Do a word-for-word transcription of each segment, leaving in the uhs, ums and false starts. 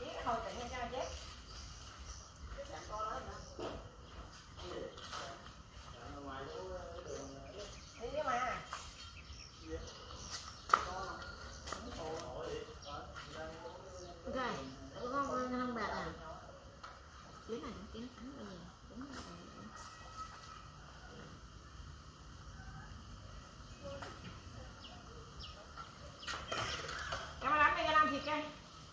Thôi tự nhiên cho chết. Đi chứ mà. Rồi, con không bạc à? Dưới này nó kiếm tắm bây giờ. Đúng rồi. Em mà làm đây cho làm thịt đây.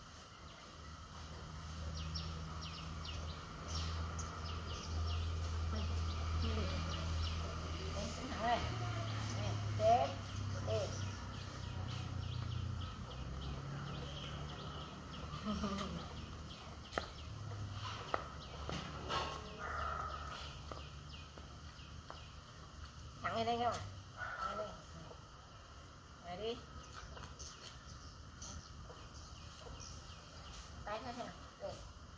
Chết. Đi. Thẳng lên đây không? Thẳng lên đây. Này đi. Tay nó thế nào? Đây.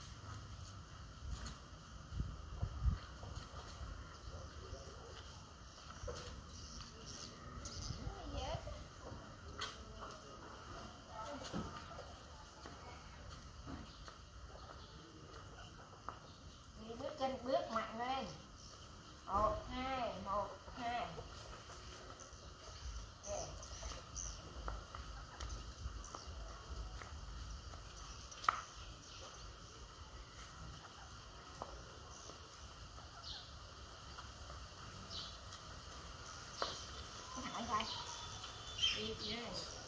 Đi bước chân bước mạnh lên. Một, hai, một, hai. Okay. Thẳng lên coi. Đi, đi.